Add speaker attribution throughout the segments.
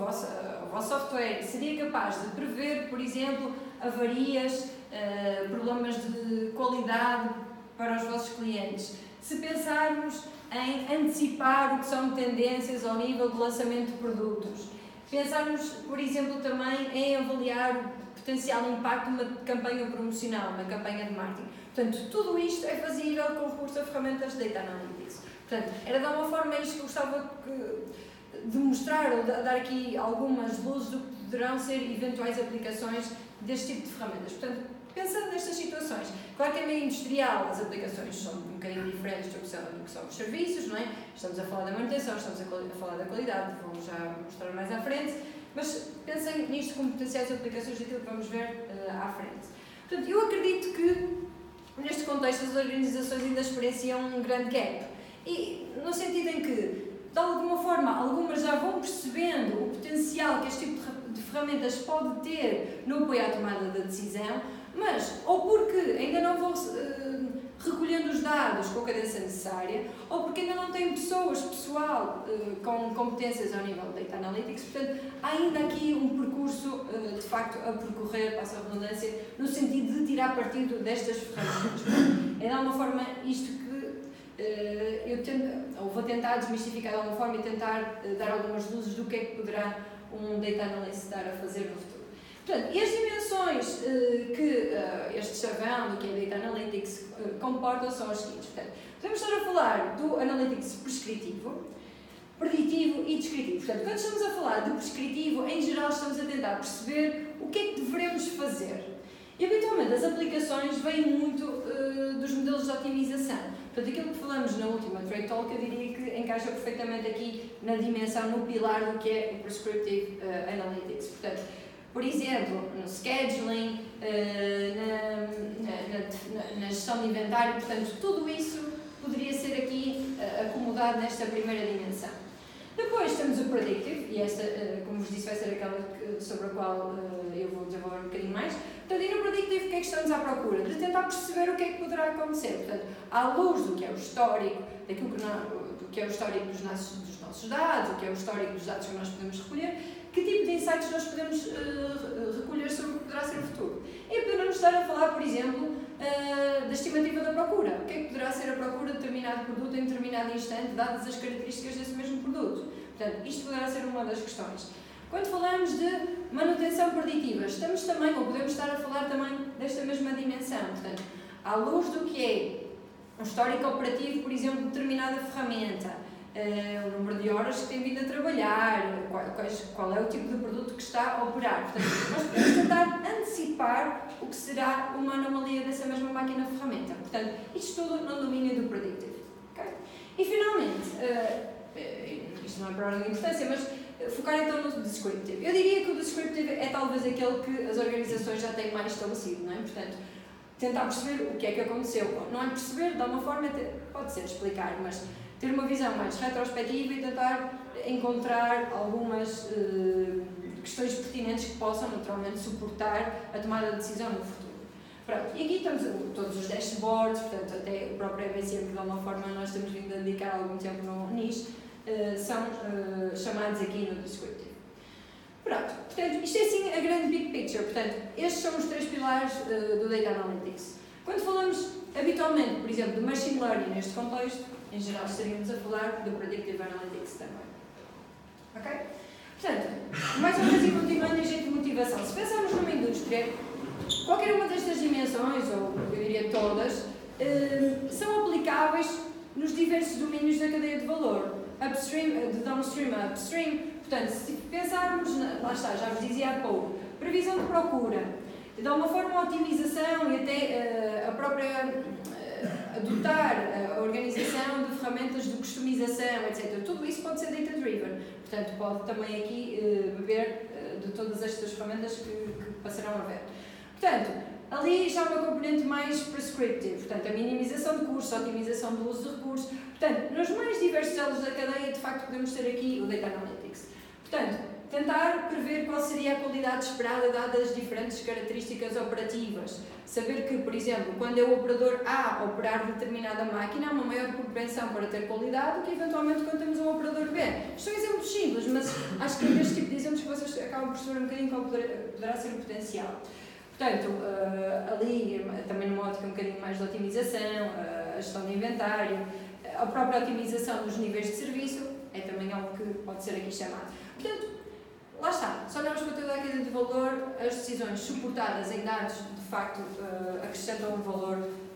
Speaker 1: vosso software seria capaz de prever, por exemplo, avarias, problemas de qualidade para os vossos clientes. Se pensarmos em antecipar o que são tendências ao nível de lançamento de produtos. Pensarmos, por exemplo, também em avaliar o potencial impacto de uma campanha promocional, uma campanha de marketing. Portanto, tudo isto é fazível com recurso a ferramentas de Data Analytics. Portanto, era de alguma forma isto que eu gostava de mostrar ou de dar aqui algumas luzes do que poderão ser eventuais aplicações deste tipo de ferramentas. Portanto, pensando nestas situações, claro que é meio industrial, as aplicações são um bocadinho diferentes do que são os serviços, não é? Estamos a falar da manutenção, estamos a falar da qualidade, vou já mostrar mais à frente, mas pensem nisto como potenciais aplicações daquilo que vamos ver à frente. Portanto, eu acredito que neste contexto as organizações ainda experienciam um grande gap, e no sentido em que, de alguma forma, algumas já vão percebendo o potencial que este tipo de ferramentas pode ter no apoio à tomada da decisão, mas ou porque ainda não vão recolhendo os dados com a cadência necessária, ou porque ainda não têm pessoal com competências ao nível de Data Analytics. Portanto, há ainda aqui um percurso, de facto, a percorrer, passa a redundância, no sentido de tirar partido destas ferramentas. É de alguma forma isto que eu vou tentar desmistificar de alguma forma e tentar dar algumas luzes do que é que poderá um Data Analyst estar a fazer no futuro. Portanto, e as dimensões que este chavão, que é Data Analytics, comportam são as seguintes. Portanto, podemos estar a falar do Analytics prescritivo, preditivo e descritivo. Portanto, quando estamos a falar de prescritivo, em geral estamos a tentar perceber o que é que devemos fazer. E, habitualmente, as aplicações vêm muito dos modelos de otimização. Portanto, aquilo que falamos na última Trade Talk, eu diria que encaixa perfeitamente aqui na dimensão, no pilar do que é o Prescriptive Analytics. Portanto, por exemplo, no scheduling, na gestão de inventário, portanto, tudo isso poderia ser aqui acomodado nesta primeira dimensão. Depois temos o Predictive, e esta, como vos disse, vai ser aquela sobre a qual eu vou desenvolver um bocadinho mais. Portanto, e no Predictive, o que é que estamos à procura? De tentar perceber o que é que poderá acontecer. Portanto, à luz do que é o histórico, do que é o histórico dos nossos dados, o que é o histórico dos dados que nós podemos recolher, que tipo de insights nós podemos recolher sobre o que poderá ser o futuro. E podemos estar a falar, por exemplo, da estimativa da procura. O que é que poderá ser a procura de determinado produto em determinado instante, dadas as características desse mesmo produto. Portanto, isto poderá ser uma das questões. Quando falamos de manutenção preditiva, estamos também, ou podemos estar a falar também desta mesma dimensão. Portanto, à luz do que é um histórico operativo, por exemplo, de determinada ferramenta, o número de horas que tem vindo a trabalhar, qual é o tipo de produto que está a operar. Portanto, nós podemos tentar antecipar o que será uma anomalia dessa mesma máquina ferramenta. Portanto, isto tudo no domínio do predictive. Okay? E finalmente, isto não é por ordem de importância, mas focar então no descriptive. Eu diria que o descriptive é talvez aquele que as organizações já têm mais estabelecido, não é? Portanto, tentar perceber o que é que aconteceu. Não é perceber, de alguma forma, pode ser explicar, mas ter uma visão mais retrospectiva e tentar encontrar algumas questões pertinentes que possam, naturalmente, suportar a tomada de decisão no futuro. Pronto, e aqui estamos todos os dashboards, portanto, até o próprio EBCM, que de alguma forma nós temos vindo a dedicar algum tempo nisto, são chamados aqui no descriptive. Pronto, portanto, isto é assim a grande big picture. Portanto, estes são os três pilares do Data Analytics. Quando falamos habitualmente, por exemplo, de Machine Learning neste contexto, em geral estaríamos a falar do Predictive Analytics também. Ok? Portanto, mais ou menos, e continuando em jeito de motivação, se pensarmos numa indústria, qualquer uma destas dimensões, ou eu diria todas, são aplicáveis nos diversos domínios da cadeia de valor, upstream, de downstream a upstream. Portanto, se pensarmos, lá está, já vos dizia há pouco, previsão de procura, de alguma forma a otimização e até a própria adotar a organização de ferramentas de customização, etc. Tudo isso pode ser data-driven. Portanto, pode também aqui beber de todas estas ferramentas que passarão a ver. Portanto, ali já uma componente mais prescriptive, portanto, a minimização de custos, a otimização do uso de recursos. Portanto, nos mais diversos elos da cadeia, de facto, podemos ter aqui o Data Analytics. Portanto, tentar prever qual seria a qualidade esperada dadas as diferentes características operativas. Saber que, por exemplo, quando é o operador A operar determinada máquina, há uma maior propensão para ter qualidade do que, eventualmente, quando temos um operador B. Isto são exemplos simples, mas acho que este tipo de exemplos acabam por perceber um bocadinho qual poderá ser o potencial. Portanto, ali, também numa ótica um bocadinho mais de otimização, a gestão de inventário, a própria otimização dos níveis de serviço, é também algo que pode ser aqui chamado. Portanto, lá está, se olharmos para toda a cadeia de valor, as decisões suportadas em dados, de facto, acrescentam um valor,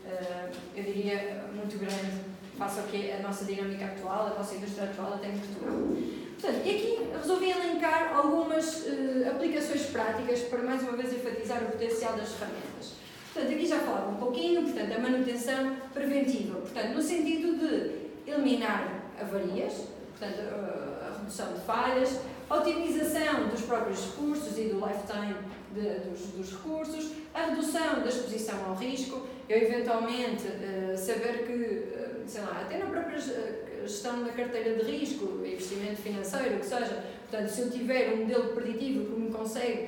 Speaker 1: eu diria, muito grande face ao que é a nossa dinâmica atual, a nossa indústria atual até em Portugal. Portanto, e aqui resolvi elencar algumas aplicações práticas para mais uma vez enfatizar o potencial das ferramentas. Portanto, aqui já falava um pouquinho, portanto, a manutenção preventiva, portanto, no sentido de eliminar avarias, portanto, a redução de falhas, a otimização dos próprios recursos e do lifetime dos recursos, a redução da exposição ao risco, eu eventualmente saber que, sei lá, até na própria gestão da carteira de risco, investimento financeiro, o que seja, portanto, se eu tiver um modelo preditivo que me consegue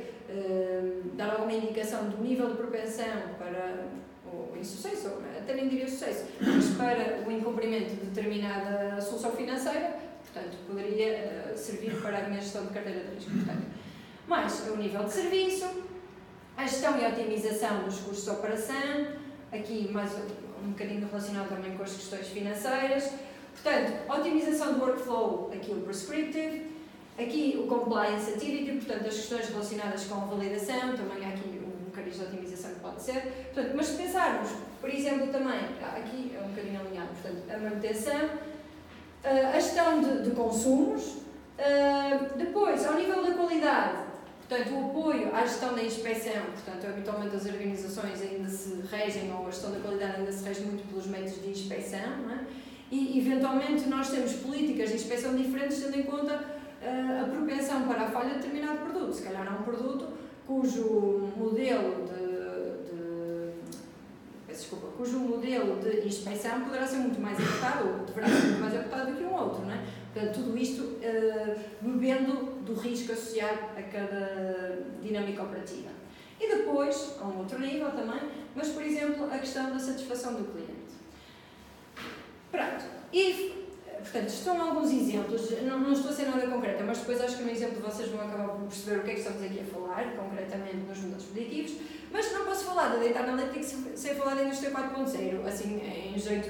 Speaker 1: dar alguma indicação do nível de propensão para o insucesso, até nem diria sucesso, mas para o incumprimento de determinada solução financeira, portanto, poderia servir para a minha gestão de carteira de risco. Portanto, mais o nível de serviço, a gestão e a otimização dos custos de operação, aqui mais um bocadinho relacionado também com as questões financeiras, portanto, a otimização do workflow, aqui o prescriptive, aqui o compliance activity, portanto, as questões relacionadas com a validação, também há aqui um bocadinho de otimização que pode ser, portanto, mas se pensarmos, por exemplo, também, aqui é um bocadinho alinhado, portanto, a manutenção, a gestão de consumos, depois, ao nível da qualidade, portanto, o apoio à gestão da inspeção, portanto, habitualmente as organizações ainda se regem, ou a gestão da qualidade ainda se rege muito pelos métodos de inspeção, não é? E, eventualmente, nós temos políticas de inspeção diferentes, tendo em conta a propensão para a falha de determinado produto. Se calhar há um produto cujo modelo de inspeção poderá ser muito mais apertado, ou deverá ser muito mais apertado do que um outro, não é? Portanto, tudo isto bebendo do risco associado a cada dinâmica operativa. E depois, a um outro nível também, mas, por exemplo, a questão da satisfação do cliente. Pronto. E, portanto, estão alguns exemplos, não estou a ser nada concreta, mas depois acho que no exemplo vocês vão acabar por perceber o que é que estamos aqui a falar, concretamente nos modelos preditivos, mas não posso falar da Data Analytics sem falar da Indústria 4.0, assim, em jeito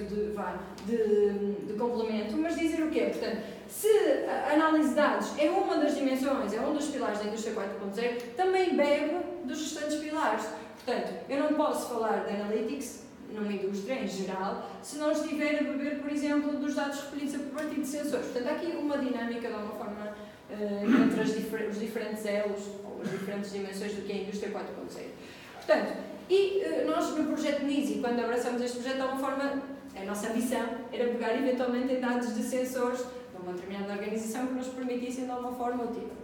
Speaker 1: de complemento, mas dizer o quê? Portanto, se a análise de dados é uma das dimensões, é um dos pilares da Indústria 4.0, também bebe dos restantes pilares. Portanto, eu não posso falar de Analytics numa indústria, em geral, se não estiver a beber, por exemplo, dos dados recolhidos a partir de sensores. Portanto, há aqui uma dinâmica, de alguma forma, entre os diferentes elos, ou as diferentes dimensões do que é a Indústria 4.0. Portanto, e nós, no projeto NISI, quando abraçamos este projeto, de alguma forma, a nossa missão era pegar, eventualmente, em dados de sensores de uma determinada organização que nos permitissem, de alguma forma,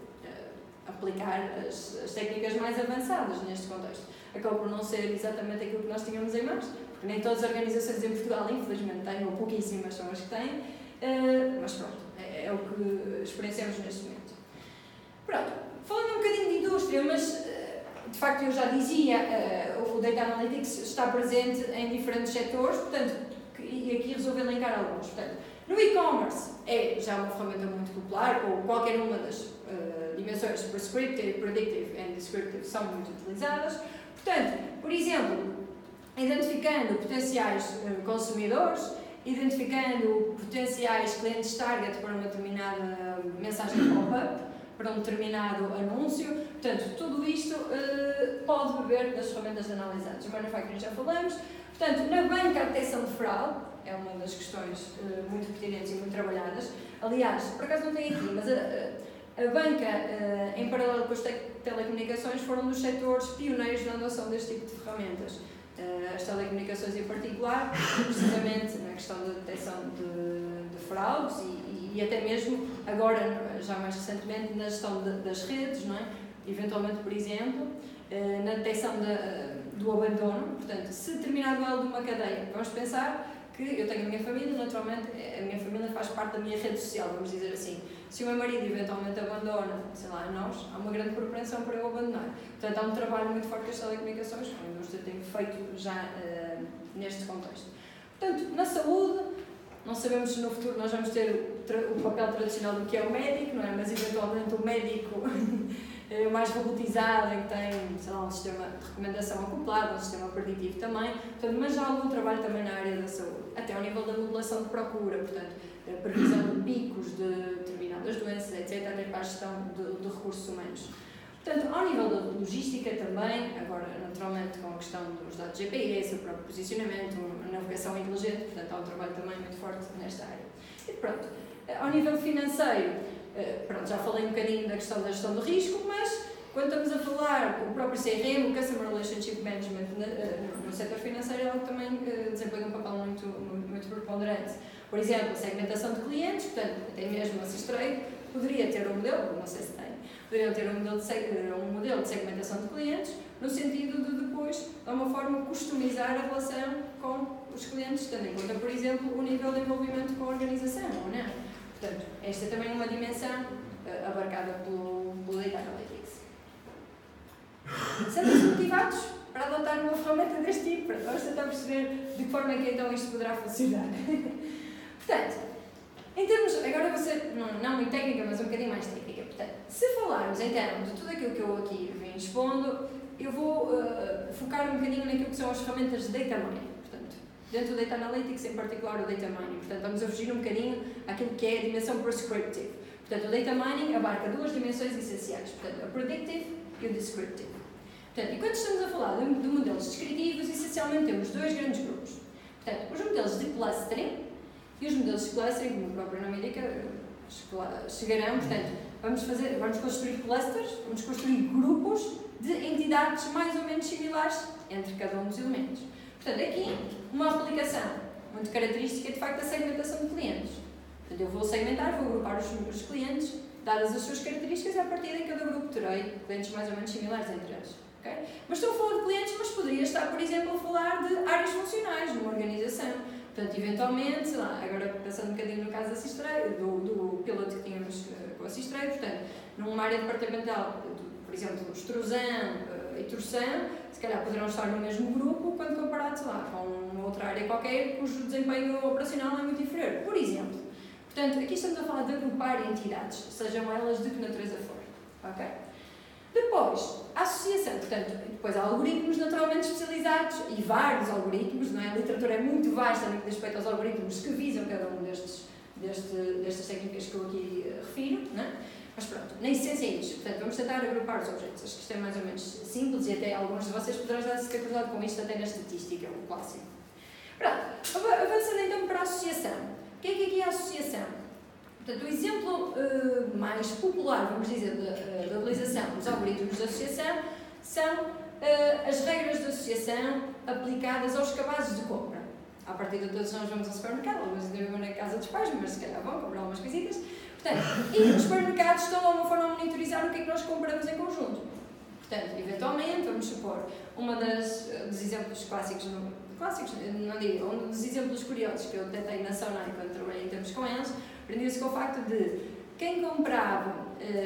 Speaker 1: aplicar as técnicas mais avançadas neste contexto. Acabou por não ser exatamente aquilo que nós tínhamos em mãos, porque nem todas as organizações em Portugal, infelizmente, têm, ou pouquíssimas são as que têm, mas pronto, é o que experienciamos neste momento. Pronto, falando um bocadinho de indústria, mas de facto eu já dizia, o Data Analytics está presente em diferentes setores, portanto, e aqui resolvi elencar alguns. Portanto, no e-commerce é já uma ferramenta muito popular, ou qualquer uma das dimensões prescriptive, predictive e descriptive são muito utilizadas. Portanto, por exemplo, identificando potenciais consumidores, identificando potenciais clientes target para uma determinada mensagem pop-up, para um determinado anúncio, portanto, tudo isto pode beber das ferramentas analisadas. O manufacturing já falamos, portanto, na banca a detecção de fraude é uma das questões muito pertinentes e muito trabalhadas. Aliás, por acaso não tem aqui, mas a banca, em paralelo com as telecomunicações, foram dos setores pioneiros na adoção deste tipo de ferramentas. As telecomunicações em particular, precisamente na questão da detecção de fraudes e até mesmo, agora, já mais recentemente, na gestão das redes, não é? Eventualmente, por exemplo, na detecção do abandono. Portanto, se determinado elo de uma cadeia, vamos pensar que eu tenho a minha família, naturalmente, a minha família faz parte da minha rede social, vamos dizer assim. Se o meu marido eventualmente abandona, sei lá, nós, há uma grande propensão para eu abandonar. Portanto, há um trabalho muito forte que as telecomunicações, que a indústria tem feito já neste contexto. Portanto, na saúde, não sabemos se no futuro nós vamos ter o papel tradicional do que é o médico, não é? Mas eventualmente o médico mais robotizado, em que tem, sei lá, um sistema de recomendação acoplado, um sistema preditivo também, portanto, mas já há algum trabalho também na área da saúde, até ao nível da modelação de procura, portanto, a previsão de picos de determinadas doenças, etc., até para a gestão de recursos humanos. Portanto, ao nível da logística também, agora naturalmente com a questão dos dados GPS, o próprio posicionamento, a navegação inteligente, portanto há um trabalho também muito forte nesta área. E pronto, ao nível financeiro, pronto, já falei um bocadinho da questão da gestão do risco, mas quando estamos a falar o próprio CRM, o Customer Relationship Management no setor financeiro, é algo que também desempenha um papel muito preponderante. Por exemplo, a segmentação de clientes, portanto, até mesmo a Sistrade poderia ter um modelo, não sei se tem, poderiam ter um modelo de segmentação de clientes, no sentido de depois, de uma forma, customizar a relação com os clientes, tendo em conta, por exemplo, o nível de envolvimento com a organização, ou não? Portanto, esta é também uma dimensão abarcada pelo Data Analytics. Estamos motivados para adotar uma ferramenta deste tipo, para nós tentar perceber de que forma é que então isto poderá funcionar. Portanto, em termos, agora vou ser, não muito técnica, mas um bocadinho mais técnica. Portanto, se falarmos então de tudo aquilo que eu aqui vim expondo, eu vou focar um bocadinho naquilo que são as ferramentas de Data Mining. Portanto, dentro do Data Analytics, em particular o Data Mining. Portanto, vamos a fugir um bocadinho àquilo que é a dimensão prescriptive. Portanto, o Data Mining abarca duas dimensões essenciais. Portanto, a predictive e o descriptive. Portanto, e quando estamos a falar de modelos descritivos, essencialmente temos dois grandes grupos. Portanto, os modelos de clustering e os modelos de clustering, como o próprio nome indica, chegarão, portanto, vamos construir clusters, vamos construir grupos de entidades mais ou menos similares entre cada um dos elementos. Portanto, aqui, uma aplicação muito característica é, de facto, a segmentação de clientes. Portanto, eu vou segmentar, vou agrupar os clientes, dadas as suas características, e a partir de cada grupo terei clientes mais ou menos similares entre eles. Okay? Mas estou a falar de clientes, mas poderia estar, por exemplo, a falar de áreas funcionais numa organização. Portanto, eventualmente, sei lá, agora passando um bocadinho no caso da Sistrade, do piloto que tínhamos com a Sistrade, portanto, numa área departamental, por exemplo, extrusão e torção, se calhar poderão estar no mesmo grupo quando comparado, sei lá, com uma outra área qualquer cujo desempenho operacional é muito inferior, por exemplo. Portanto, aqui estamos a falar de agrupar entidades, sejam elas de que natureza for. Ok? Depois, a associação, portanto, depois há algoritmos naturalmente especializados e vários algoritmos, não é? A literatura é muito vasta no que diz respeito aos algoritmos que visam cada um destas técnicas que eu aqui refiro, não é? Mas pronto, na essência é isto. Portanto, vamos tentar agrupar os objetos. Acho que isto é mais ou menos simples e até alguns de vocês poderão já se ter cruzado com isto até na estatística, o clássico. Pronto, avançando então para a associação. O que aqui é a associação? Portanto, o exemplo mais popular, vamos dizer, da utilização dos algoritmos de associação são as regras de associação aplicadas aos cabazes de compra. À partida de todos nós vamos ao supermercado, algumas ainda vão na casa dos pais, mas se calhar vão comprar algumas coisitas. Portanto, e os supermercados estão de alguma forma a monitorizar o que é que nós compramos em conjunto. Portanto, eventualmente, vamos supor, dos exemplos clássicos, não digo, um dos exemplos curiosos que eu tentei na Sonai quando trabalhei em termos com eles, prendia-se com o facto de quem comprava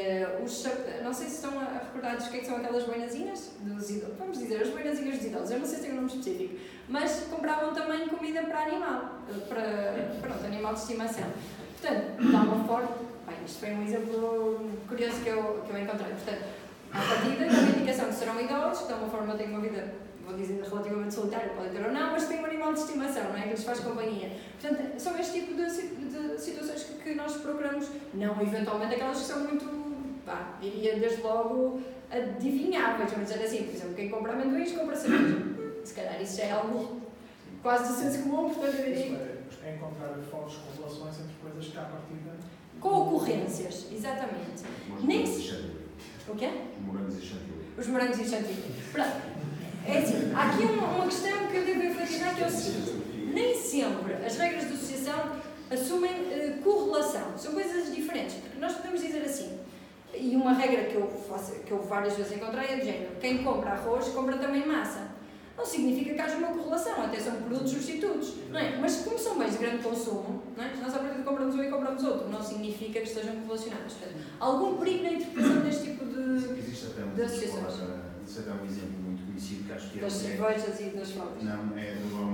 Speaker 1: não sei se estão recordados o que são aquelas boinazinhas dos idosos, vamos dizer, as boinazinhas dos idosos, eu não sei se tem um nome específico, mas compravam também comida para animal, animal de estimação. Portanto, dá uma forma, isto foi um exemplo curioso que eu encontrei, portanto, à partida, com a indicação que serão idosos, que de alguma forma têm uma vida, vou dizer, relativamente solitária, podem ter ou não, mas têm um animal de estimação, não é? Que lhes faz companhia. Portanto, são este tipo de situações que nós procuramos, não eventualmente aquelas que são muito, diria desde logo, adivinháveis, vamos dizer assim, por exemplo, quem compra amendoins compra cerveja. Se calhar isso já é algo quase de senso comum, portanto eu diria.
Speaker 2: É encontrar fortes correlações entre coisas que à partida.
Speaker 1: Com ocorrências, exatamente. Nem se. O quê? Os morangos e o chantilly. Pronto. É assim, há aqui uma questão que eu devo enfatizar, que é o seguinte: nem sempre as regras de associação assumem correlação. São coisas diferentes, porque nós podemos dizer assim, e uma regra que eu várias vezes encontrei é do género: quem compra arroz, compra também massa. Não significa que haja uma correlação, até são produtos substitutos, não é? Mas como são bens de grande consumo, não é? Nós à partida compramos um e compramos outro, não significa que estejam correlacionados. Portanto, algum perigo na interpretação deste tipo de associações?
Speaker 3: Existe até um exemplo muito conhecido que acho que é...
Speaker 1: Das cervejas e das flores.
Speaker 3: Não, é do aumento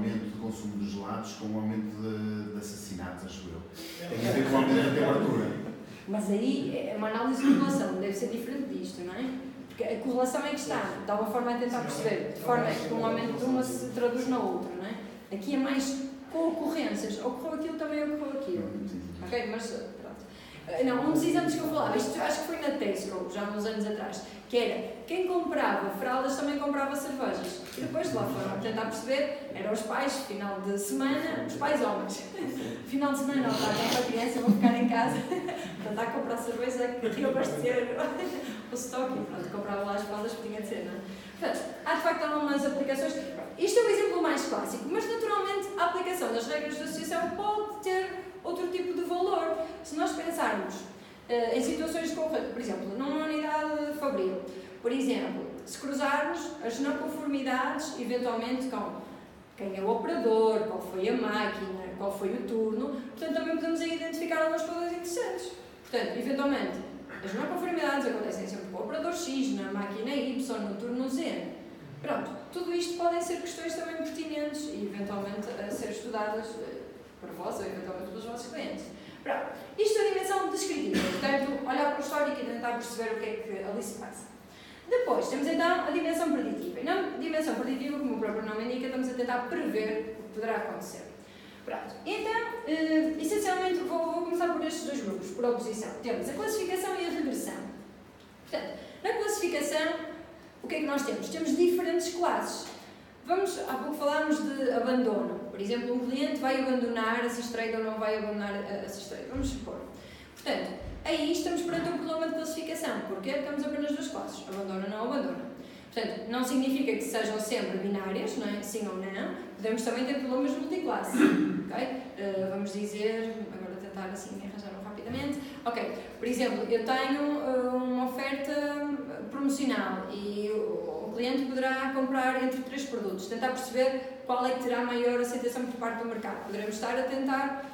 Speaker 3: consumo de gelados com o aumento de assassinatos, acho eu. Tem a ver com o aumento da temperatura.
Speaker 1: Mas aí é uma análise de correlação, deve ser diferente disto, não é? Porque a correlação é que está, de alguma forma a tentar perceber, de forma que um aumento de uma se traduz na outra, não é? Aqui é mais com ocorrências, ocorreu aquilo, também ocorreu aquilo. Ok? Mas pronto. Não, um dos exemplos que eu falava, isto acho que foi na Tesco, já há uns anos atrás, que era, quem comprava fraldas também comprava cervejas. E depois lá foram tentar perceber, eram os pais, final de semana, os pais homens. Final de semana, não está com a criança, vão ficar em casa, tentar comprar cerveja, que abastecer o estoque, e pronto, comprava lá as fraldas que tinha de ser, não é? Portanto, há de facto algumas aplicações. Isto é o exemplo mais clássico, mas naturalmente a aplicação das regras de associação pode ter outro tipo de valor. Se nós pensarmos em situações de concorrência, por exemplo, numa unidade fabril, por exemplo, se cruzarmos as não conformidades, eventualmente com quem é o operador, qual foi a máquina, qual foi o turno, portanto também podemos aí identificar alguns valores interessantes. Portanto, eventualmente, as não conformidades acontecem sempre com o operador X, na máquina Y, no turno Z. Pronto, tudo isto podem ser questões também pertinentes e eventualmente a ser estudadas por vós ou eventualmente pelos vossos clientes. Pronto, isto é a dimensão descritiva, portanto, olhar para o histórico e tentar perceber o que é que ali se passa. Depois, temos então a dimensão preditiva. E na dimensão preditiva, como o próprio nome indica, estamos a tentar prever o que poderá acontecer. Pronto, então, essencialmente, vou começar por estes dois grupos, por oposição. Temos a classificação e a regressão. Portanto, na classificação, o que é que nós temos? Temos diferentes classes. Há pouco falámos de abandono. Por exemplo, um cliente vai abandonar a Systrade ou não vai abandonar a Systrade. Vamos supor. Portanto, aí estamos perante um problema de classificação. Porquê? Porque temos apenas duas classes. Abandona ou não abandona. Portanto, não significa que sejam sempre binárias, não é? Sim ou não. Podemos também ter problemas multiclasse. Okay? Vamos dizer, agora tentar assim arranjar-me rapidamente. Ok, por exemplo, eu tenho uma oferta promocional e o cliente poderá comprar entre 3 produtos. Tentar perceber qual é que terá maior aceitação por parte do mercado. Poderemos estar a tentar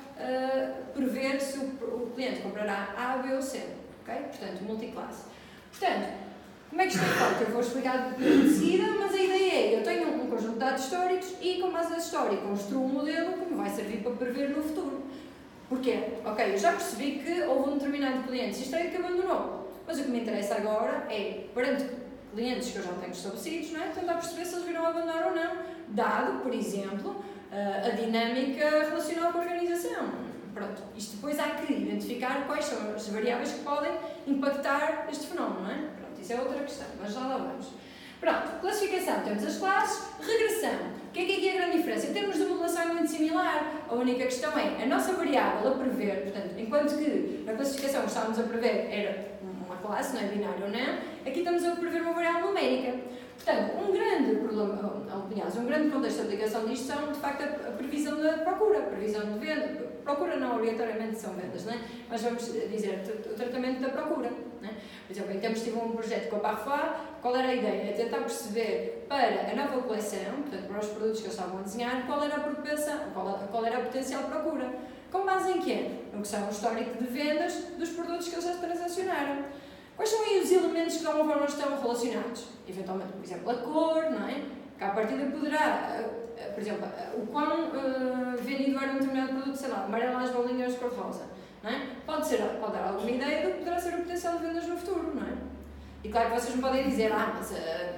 Speaker 1: prever se o cliente comprará A, B ou C. Okay? Portanto, multiclasse. Portanto, como é que isto é feito? Eu vou explicar de seguida, mas a ideia é, eu tenho um conjunto de dados históricos e com base nesse histórico construo um modelo que me vai servir para prever no futuro. Porquê? Ok, eu já percebi que houve um determinado cliente Systrade que abandonou, mas o que me interessa agora é, perante clientes que eu já tenho estabelecidos, não é? Tentar perceber se eles viram abandonar ou não, dado, por exemplo, a dinâmica relacional com a organização. Pronto, isto depois há que identificar quais são as variáveis que podem impactar este fenómeno, não é? Pronto, isso é outra questão, mas já lá vamos. Pronto, classificação, temos as classes, regressão. O que é aqui a grande diferença? Em termos de modulação é muito similar, a única questão é a nossa variável a prever, portanto, enquanto que na classificação que estávamos a prever era uma classe, não é binário ou não, aqui estamos a prever uma variável numérica. Portanto, um grande problema, aliás, um grande contexto de aplicação disto são, de facto, a previsão da procura, a previsão de venda. Procura não obrigatoriamente são vendas, não é? Mas vamos dizer, o tratamento da procura. Não é? Por exemplo, em termos tive um projeto com a Parfois, qual era a ideia? É tentar perceber para a nova coleção, portanto, para os produtos que eles estavam a desenhar, qual era a propensão, qual era a potencial procura. Com base em quê? No que são o histórico de vendas dos produtos que eles já transacionaram. Quais são aí os elementos que de alguma forma estão relacionados? Eventualmente, por exemplo, a cor, não é? Que à partida poderá, por exemplo, o quão vendido era um determinado produto, sei lá, amarelo às bolinhas cor-de-rosa, não é? Pode dar alguma ideia do que poderá ser o potencial de vendas no futuro, não é? E claro que vocês me podem dizer, mas,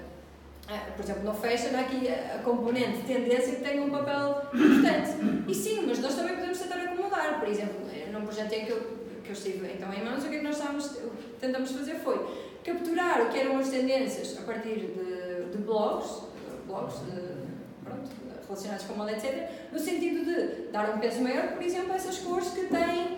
Speaker 1: por exemplo, no fashion há aqui a componente de tendência que tem um papel importante. E sim, mas nós também podemos tentar acomodar. Por exemplo, num projeto em que eu estive então em mãos, o que é que nós tentamos fazer foi capturar o que eram as tendências a partir de blogs relacionados com moda, etc., no sentido de dar um peso maior, por exemplo, a essas cores que têm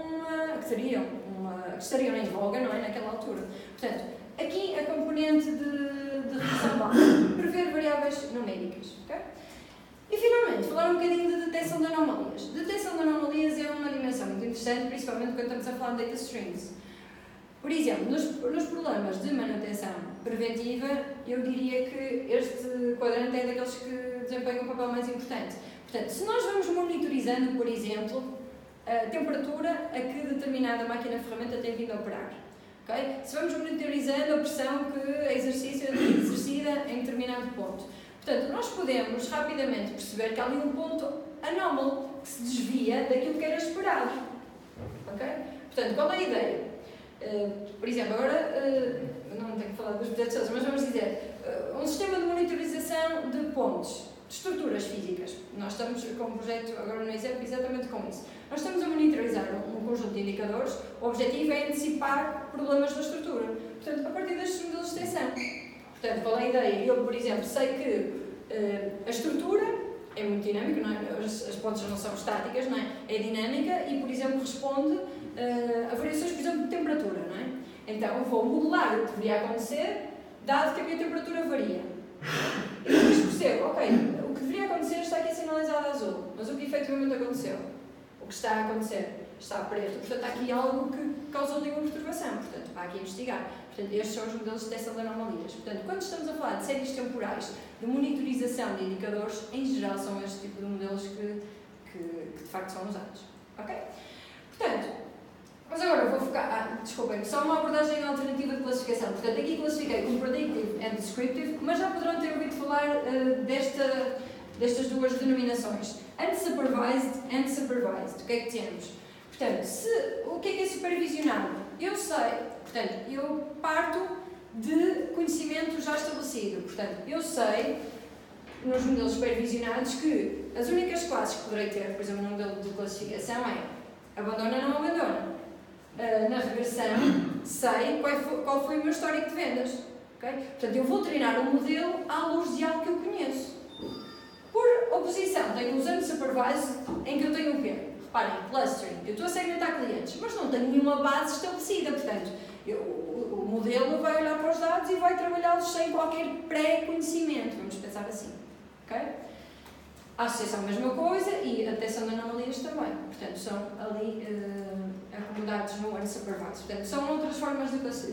Speaker 1: que estariam em voga, não é, naquela altura. Portanto, aqui a componente de redução básica, prever variáveis numéricas. Okay? E finalmente, falar um bocadinho de detecção de anomalias. Detecção de anomalias é uma dimensão muito interessante, principalmente quando estamos a falar de data streams. Por exemplo, nos problemas de manutenção preventiva, eu diria que este quadrante é daqueles que desempenham um papel mais importante. Portanto, se nós vamos monitorizando, por exemplo, a temperatura a que determinada máquina-ferramenta tem vindo a operar, okay? Se vamos monitorizando a pressão que é exercida em determinado ponto, Portanto, nós podemos rapidamente perceber que há ali um ponto anómalo que se desvia daquilo que era esperado. Ok? Portanto, qual é a ideia? Por exemplo, agora, não tenho que falar dos projetos todos, mas vamos dizer, um sistema de monitorização de pontes, de estruturas físicas. Nós estamos com um projeto, agora no exemplo, exatamente com isso. Nós estamos a monitorizar um conjunto de indicadores, o objetivo é antecipar problemas da estrutura. Portanto, a partir destes modelos de extensão. Portanto, qual é a ideia? Eu, por exemplo, sei que a estrutura é muito dinâmica, não é? As pontes não são estáticas, não é? É dinâmica e, por exemplo, responde a variações, por exemplo, de temperatura, não é? Então, eu vou modelar o que deveria acontecer, dado que a minha temperatura varia. E depois percebo, ok, o que deveria acontecer está aqui sinalizado a azul, mas o que efetivamente aconteceu? O que está a acontecer está preto. Portanto, há aqui algo que causou ali uma perturbação. Portanto, há aqui a investigar. Portanto, estes são os modelos de detecção de anomalias. Portanto, quando estamos a falar de séries temporais de monitorização de indicadores, em geral são este tipo de modelos que de facto são usados. Ok? Portanto, mas agora eu vou focar, desculpem, só uma abordagem alternativa de classificação. Portanto, aqui classifiquei como predictive and descriptive, mas já poderão ter ouvido falar destas duas denominações. Unsupervised and supervised. O que é que temos? Portanto, o que é supervisionado? Eu sei, portanto, eu parto de conhecimento já estabelecido. Portanto, eu sei, nos modelos supervisionados, que as únicas classes que poderei ter, por exemplo, no modelo de classificação é abandona ou não abandona. Na regressão, sei qual foi o meu histórico de vendas. Okay? Portanto, eu vou treinar um modelo à luz de algo que eu conheço. Por oposição, tenho os unsupervised, em que eu tenho o quê? Reparem, clustering. Eu estou a segmentar clientes, mas não tenho nenhuma base estabelecida. Portanto, o modelo vai olhar para os dados e vai trabalhá-los sem qualquer pré-conhecimento. Vamos pensar assim. Okay? A associação, a mesma coisa, e a detecção de anomalias também. Portanto, são ali acomodados no unsupervised. Portanto, são outras formas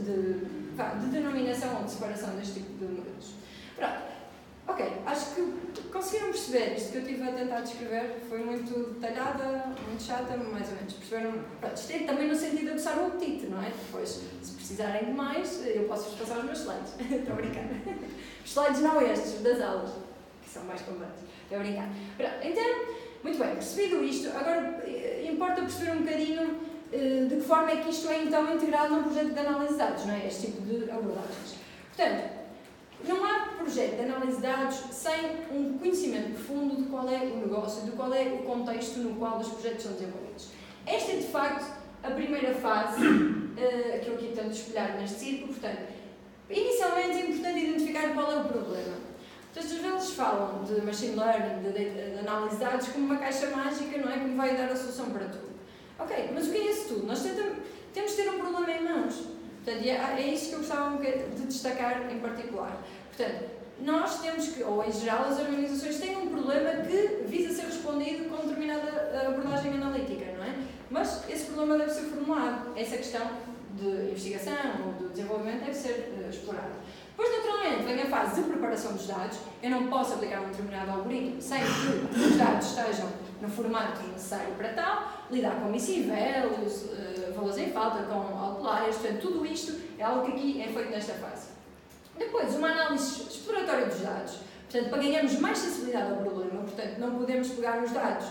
Speaker 1: de denominação ou de separação deste tipo de modelos. Pronto. Ok, acho que conseguiram perceber isto que eu estive a tentar descrever. Foi muito detalhada, muito chata, mais ou menos. Perceberam? Pronto, isto é também no sentido de aguçar o apetite, não é? Depois, se precisarem de mais, eu posso-vos passar os meus slides. Estou a brincar. Os slides não estes, das aulas, que são mais complexos. Estou a brincar. Pronto, então, muito bem, percebido isto, agora importa perceber um bocadinho de que forma é que isto é então integrado num projeto de análise de dados, não é? Este tipo de abordagens. Portanto, não há projeto de análise de dados sem um conhecimento profundo de qual é o negócio, de qual é o contexto no qual os projetos são desenvolvidos. Esta é, de facto, a primeira fase que eu aqui tento espelhar neste círculo. Portanto, inicialmente é importante identificar qual é o problema. Muitas vezes falam de machine learning, de análise de dados, como uma caixa mágica, não é? Que me vai dar a solução para tudo. Ok, mas o que é isso tudo? Nós temos de ter um problema em mãos. Portanto, é isso que eu gostava de destacar em particular. Portanto, nós temos que, ou em geral, as organizações têm um problema que visa ser respondido com determinada abordagem analítica, não é? Mas esse problema deve ser formulado. Essa questão de investigação ou de desenvolvimento deve ser explorada. Depois, naturalmente, vem a fase de preparação dos dados. Eu não posso aplicar um determinado algoritmo sem que os dados estejam no formato necessário para tal, lidar com missing values, valores em falta, com outliers, portanto, tudo isto é algo que aqui é feito nesta fase. Depois, uma análise exploratória dos dados, portanto, para ganharmos mais sensibilidade ao problema, portanto, não podemos pegar nos dados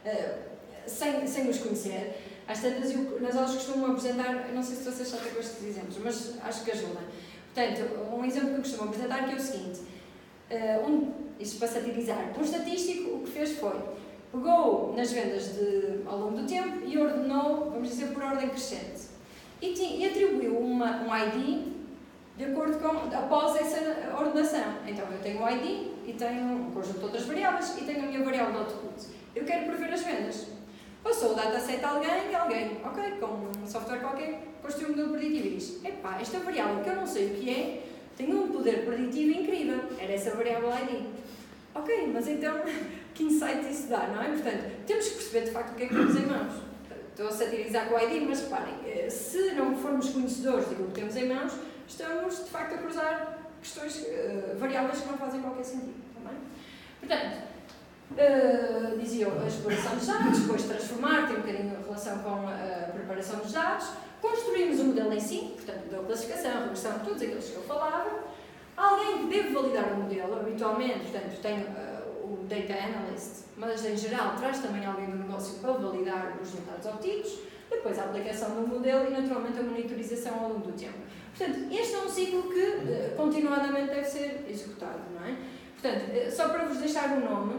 Speaker 1: sem os conhecer. Às tantas, nas aulas costumo apresentar, não sei se vocês sabem com estes exemplos, mas acho que ajuda. Portanto, um exemplo que eu costumo apresentar que é o seguinte, isto para satirizar, um estatístico o que fez foi, pegou nas vendas ao longo do tempo e ordenou, vamos dizer, por ordem crescente. E atribuiu um ID de acordo com, após essa ordenação. Então, eu tenho um ID e tenho um conjunto de outras variáveis e tenho a minha variável de output. Eu quero prever as vendas. Passou o dataset a alguém, ok, com um software qualquer, construiu um modelo preditivo e diz, epá, esta variável que eu não sei o que é, tem um poder preditivo incrível. Era essa variável ID. Ok, mas então, que insight isso dá, não é? Portanto, temos que perceber de facto o que é que temos em mãos. Estou a satirizar com o ID, mas reparem, se não formos conhecedores daquilo que temos em mãos, estamos de facto a cruzar questões, variáveis que não fazem qualquer sentido. Também. Portanto, dizia eu, a exploração dos dados, depois transformar, tem um bocadinho de relação com a preparação dos dados, construímos o modelo em si, portanto, da classificação, regressão, todos aqueles que eu falava, Alguém que deve validar o modelo, habitualmente, portanto, tem o Data Analyst, mas em geral traz também alguém do negócio para validar os resultados obtidos, depois a aplicação do modelo e naturalmente a monitorização ao longo do tempo. Portanto, este é um ciclo que continuadamente deve ser executado, não é? Portanto, só para vos deixar o nome,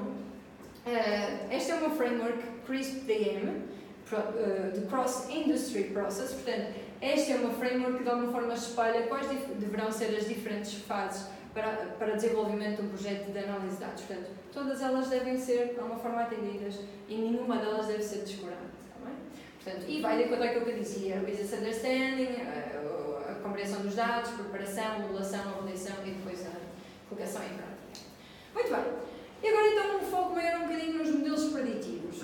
Speaker 1: esta é uma framework CRISP-DM, de Cross Industry Process, portanto, esta é uma framework que de alguma forma espelha quais deverão ser as diferentes fases para desenvolvimento de um projeto de análise de dados. Portanto, todas elas devem ser de alguma forma atendidas e nenhuma delas deve ser descurada. Está bem? Portanto, e vai de acordo àquilo que eu dizia, business understanding, a compreensão dos dados, preparação, modulação, avaliação e depois a colocação em prática. Muito bem. E agora então um foco maior um bocadinho nos modelos preditivos.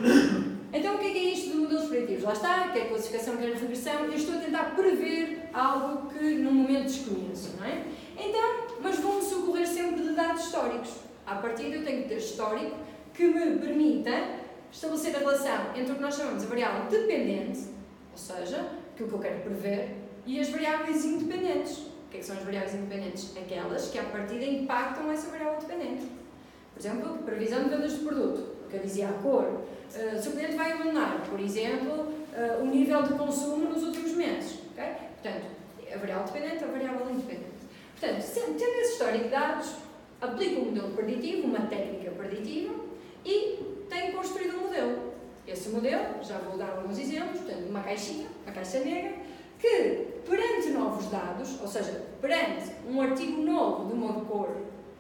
Speaker 1: Então o que é isto de modelos preditivos? Lá está, quer classificação, quer regressão, eu estou a tentar prever algo que no momento desconheço, não é? Então, mas vou-me socorrer sempre de dados históricos. À partida eu tenho que ter histórico que me permita estabelecer a relação entre o que nós chamamos de variável dependente, ou seja, aquilo que eu quero prever, e as variáveis independentes. O que é que são as variáveis independentes? Aquelas que à partida impactam essa variável dependente. Por exemplo, previsão de vendas de produto, o que eu dizia, a cor. Se o cliente vai abandonar, por exemplo, o nível de consumo nos últimos meses. Okay? Portanto, a variável dependente, a variável independente. Portanto, tendo esse histórico de dados, aplico um modelo preditivo, uma técnica preditiva, e tenho construído um modelo. Esse modelo, já vou dar alguns exemplos, portanto, uma caixinha, uma caixa negra, que perante novos dados, ou seja, perante um artigo novo de uma cor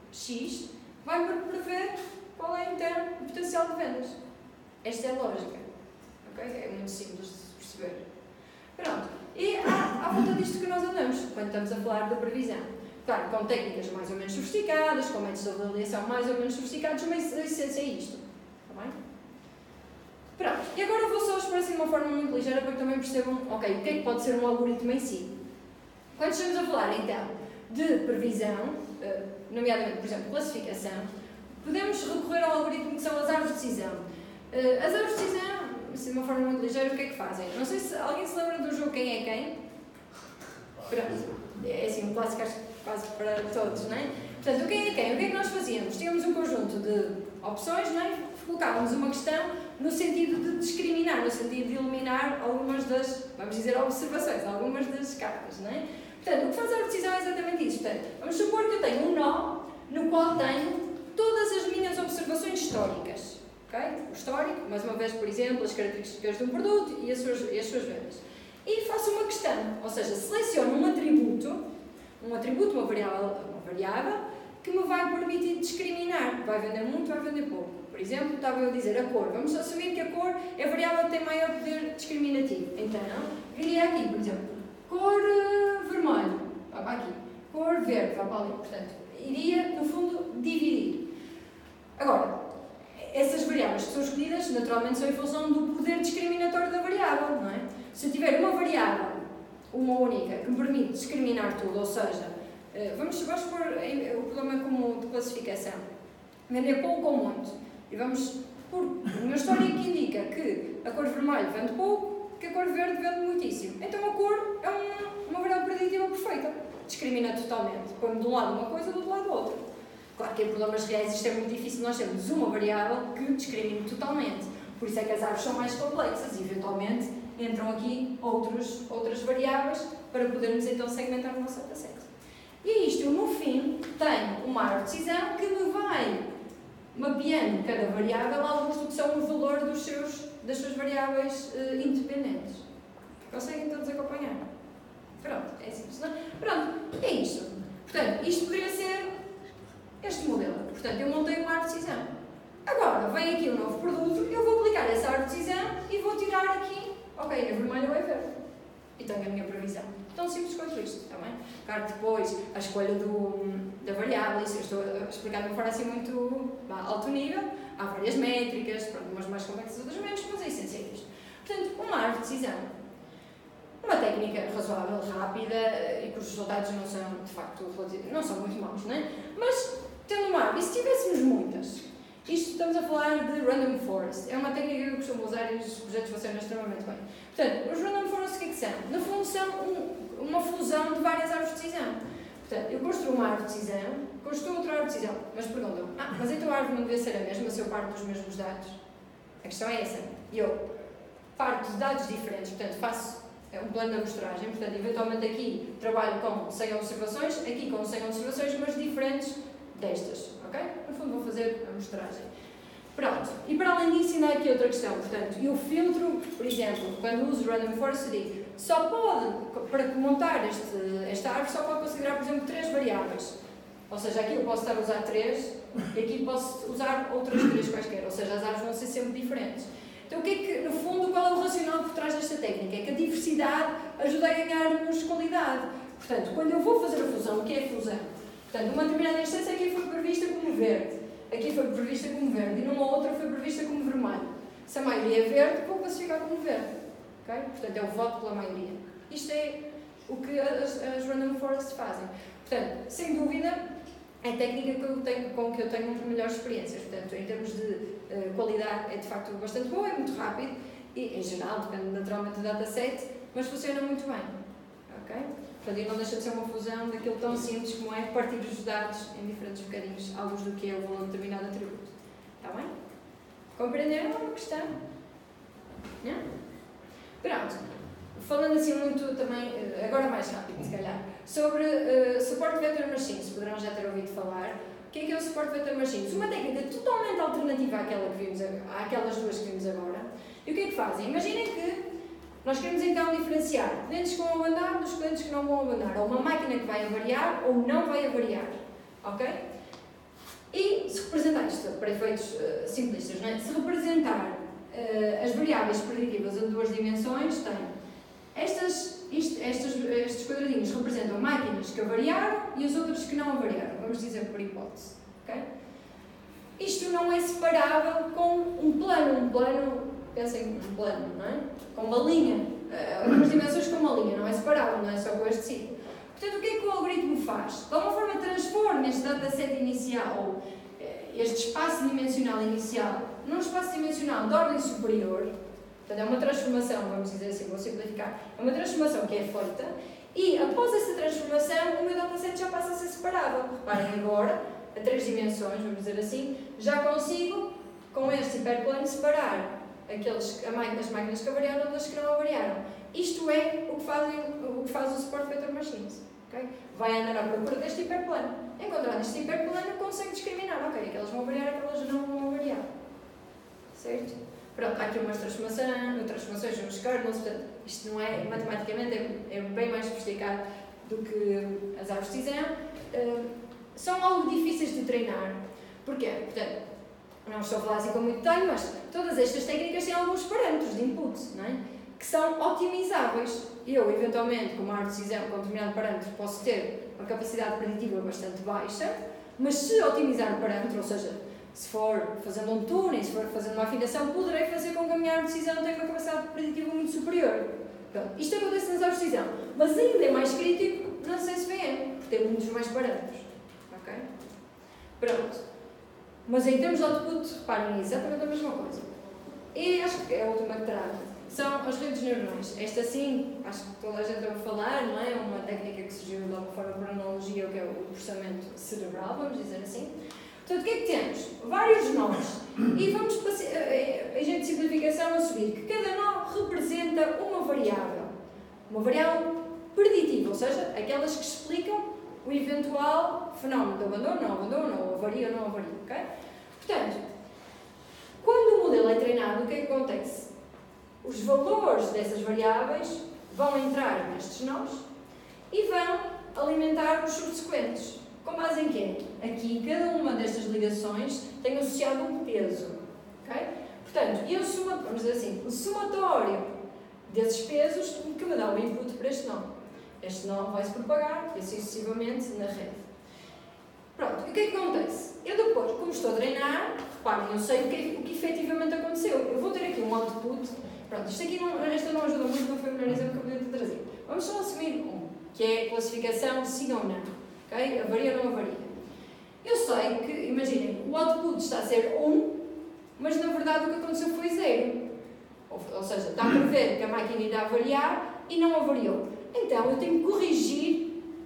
Speaker 1: X, vai-me prever qual é então o potencial de vendas. Esta é a lógica. Okay? É muito simples de perceber. Pronto. E à volta disto que nós andamos, quando estamos a falar da previsão. Claro, com técnicas mais ou menos sofisticadas, com métodos de avaliação mais ou menos sofisticados, mas a essência é isto. Está bem? Pronto. E agora vou só expor assim de uma forma muito ligeira para que também percebam, ok, o que é que pode ser um algoritmo em si. Quando estamos a falar, então, de previsão, nomeadamente, por exemplo, classificação, podemos recorrer ao algoritmo que são as árvores de decisão. As árvores de decisão, assim, de uma forma muito ligeira, o que é que fazem? Não sei se alguém se lembra do jogo Quem é Quem? Pronto. É assim, um clássico acho que quase para todos, não é? Portanto, o Quem é Quem? O que é que nós fazíamos? Tínhamos um conjunto de opções, não é? Colocávamos uma questão no sentido de discriminar, no sentido de eliminar algumas das, vamos dizer, observações, algumas das cartas, não é? Portanto, o que faz a árvore de decisão é exatamente isso. Portanto, vamos supor que eu tenho um nó no qual tenho todas as minhas observações históricas. Okay? O histórico, mais uma vez, por exemplo, as características de um produto e as suas vendas. E faço uma questão, ou seja, seleciono um atributo, uma variável, que me vai permitir discriminar. Vai vender muito, vai vender pouco. Por exemplo, estava eu a dizer a cor. Vamos assumir que a cor é a variável que tem maior poder discriminativo. Então, viria aqui, por exemplo, cor vermelho, vai para aqui. Cor verde, vai para ali. Portanto, iria, no fundo, dividir. Agora, essas variáveis que são escolhidas, naturalmente, são em função do poder discriminatório da variável, não é? Se eu tiver uma variável, uma única, que me permite discriminar tudo, ou seja, vamos pôr o problema como de classificação. Vender pouco ou muito. E vamos pôr o meu histórico que indica que a cor vermelho vende pouco, que a cor verde vende muitíssimo. Então a cor é uma variável preditiva perfeita. Discrimina totalmente. Põe-me de um lado uma coisa, do outro lado outra. Claro que em problemas reais isto é muito difícil, nós temos uma variável que discrimina totalmente. Por isso é que as árvores são mais complexas e, eventualmente, entram aqui outras variáveis para podermos então segmentar o nosso dataset. E é isto, eu no fim tenho uma árvore de decisão que me vai mapeando cada variável à luz do que são os valores das suas variáveis independentes. Conseguem todos acompanhar? Pronto, é simples, não é? Pronto, é isto. Portanto, isto poderia ser este modelo. Portanto, eu montei uma árvore de decisão. Agora, vem aqui um novo produto, eu vou aplicar essa árvore de decisão e vou tirar aqui, ok, é vermelho ou é verde. E tenho a minha previsão. Tão simples quanto isto, está bem? Claro que depois, a escolha da variável, isso eu estou a explicar de uma forma assim muito alto nível, há várias métricas, pronto, umas mais complexas, outras menos, mas a essência é isto. Portanto, uma árvore de decisão. Uma técnica razoável, rápida e cujos resultados não são, de facto, não são muito maus, não é? Mas, tendo uma árvore, e se tivéssemos muitas? Isto estamos a falar de Random Forest. É uma técnica que eu costumo usar e os projetos funcionam extremamente bem. Portanto, os Random Forest o que é que são? Na função, uma fusão de várias árvores de decisão. Portanto, eu construo uma árvore de decisão, construo outra árvore de decisão, mas perguntam-me, mas então a árvore não devia ser a mesma se eu parto dos mesmos dados? A questão é essa. Eu parto de dados diferentes, portanto faço um plano de amostragem, portanto eventualmente aqui trabalho com 100 observações, aqui com 100 observações, mas diferentes destas, ok? No fundo vou fazer a amostragem. Pronto, e para além disso ainda há aqui outra questão, portanto, eu filtro, por exemplo, quando uso Random Forest, digo, só pode, para montar esta árvore, só pode considerar, por exemplo, 3 variáveis. Ou seja, aqui eu posso estar a usar 3 e aqui posso usar outras 3 quaisquer, ou seja, as árvores vão ser sempre diferentes. Então, o que é que, no fundo, qual é o racional por trás desta técnica? É que a diversidade ajuda a ganhar-nos qualidade. Portanto, quando eu vou fazer a fusão, o que é a fusão? Portanto, numa determinada instância aqui foi prevista como verde, aqui foi prevista como verde e numa outra foi prevista como vermelho. Se a maioria é verde, vou classificar como verde. Okay? Portanto, é o voto pela maioria. Isto é o que as Random Forests fazem. Portanto, sem dúvida, é a técnica com que eu tenho melhores experiências. Portanto, em termos de qualidade, é de facto bastante boa, é muito rápido e, em geral, depende naturalmente do dataset, mas funciona muito bem. Okay? Portanto, e não deixa de ser uma fusão daquilo tão simples como é partir os dados em diferentes bocadinhos, alguns do que é o valor de determinado atributo. Está bem? Compreenderam a questão? Não? Pronto. Falando assim muito também, agora mais rápido se calhar, sobre suporte vector machines, poderão já ter ouvido falar. O que é o suporte vector machines? Uma técnica totalmente alternativa àquelas duas que vimos agora. E o que é que fazem? Imaginem que nós queremos então diferenciar clientes que vão avandar dos clientes que não vão avandar, ou uma máquina que vai avariar ou não vai avariar. Ok? E se representar isto para efeitos simplistas, não é? Se representar as variáveis preditivas em 2 dimensões, tem estes quadradinhos representam máquinas que avariaram e as outras que não avariaram, vamos dizer por hipótese. Okay? Isto não é separável com um plano. Pensem num plano, não é? Com uma linha, algumas dimensões com uma linha, não é separável, não é só com este ciclo. Portanto, o que é que o algoritmo faz? De alguma forma transforma este dataset inicial, ou este espaço dimensional inicial, num espaço dimensional de ordem superior. Portanto, é uma transformação, vamos dizer assim, vou simplificar, é uma transformação que é feita e, após essa transformação, o meu dataset já passa a ser separável. Reparem agora, a 3 dimensões, vamos dizer assim, já consigo, com este hiperplano, separar as máquinas que avariaram das que não avariaram. Isto é o que faz o suporte vector machines. Okay? Vai andar à procura deste hiperplano. Encontrando este hiperplano, consegue discriminar. Ok, aquelas vão avariar, aquelas não vão avariar. Certo? Pronto, há aqui umas transformações nos kernels, portanto, isto não é, matematicamente, é bem mais sofisticado do que as árvores de decisão. São algo difíceis de treinar. Porquê? Portanto, não estou a falar assim com muito detalhe, mas todas estas técnicas têm alguns parâmetros de input, não é? Que são otimizáveis. Eu, eventualmente, com uma árvore de decisão, com um determinado parâmetro, posso ter uma capacidade preditiva bastante baixa, mas se otimizar o parâmetro, ou seja, se for fazendo um tuning, se for fazendo uma afinação, poderei fazer com que a minha árvore de decisão tenha uma capacidade preditiva muito superior. Pronto, isto acontece nas árvores de decisão, mas ainda é mais crítico na CSVM, porque tem muitos mais parâmetros. Ok? Pronto. Mas em termos de output, reparem, é exatamente a mesma coisa. E acho que é a última que trago. São as redes neuronais. Esta sim, acho que toda a gente ouve falar, não é? Uma técnica que surgiu de alguma forma por analogia, que é o processamento cerebral, vamos dizer assim. Portanto, o que é que temos? Vários nós. E vamos, em jeito de simplificação, assumir que cada nó representa uma variável preditiva, ou seja, aquelas que explicam o eventual fenómeno de abandono, ou avaria ou não avaria. Okay? Portanto, quando o modelo é treinado, o que é que acontece? Os valores dessas variáveis vão entrar nestes nós e vão alimentar os subsequentes. Com base em quê? Aqui, cada uma destas ligações tem associado um peso. Okay? Portanto, vamos dizer assim, o somatório desses pesos que me dá o input para este nó. Este nó vai se propagar e assim sucessivamente na rede. Pronto, e o que é que acontece? Eu depois, como estou a treinar, reparem, eu sei o que efetivamente aconteceu. Eu vou ter aqui um output. Pronto, esta não ajuda muito, não foi o melhor exemplo que eu podia ter trazido. Vamos só assumir que é a classificação sim ou não. Okay? Avaria ou não avaria. Eu sei que, imaginem, o output está a ser 1, mas na verdade o que aconteceu foi 0. Ou seja, está a prever que a máquina irá avariar e não avariou. Então eu tenho que corrigir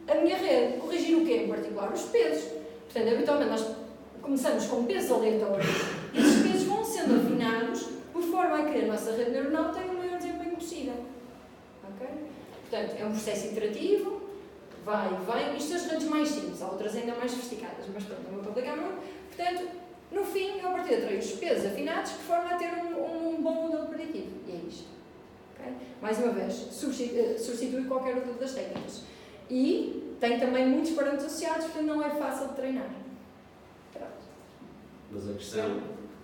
Speaker 1: a minha rede. Corrigir o quê? Em particular, os pesos. Portanto, habitualmente nós começamos com pesos aleatórios e esses pesos vão sendo afinados por forma a que a nossa rede neuronal tenha o maior desempenho possível. Ok? Portanto, é um processo iterativo, vai e vem. Isto são as redes mais simples, há outras ainda mais sofisticadas, mas pronto, não vou complicar muito. Portanto, no fim, eu a partir de os pesos afinados de forma a ter um bom modelo preditivo. E é isto. Okay? Mais uma vez, substitui qualquer outra das técnicas. E tem também muitos parâmetros associados, portanto não é fácil de treinar. Pronto.
Speaker 4: Mas a questão,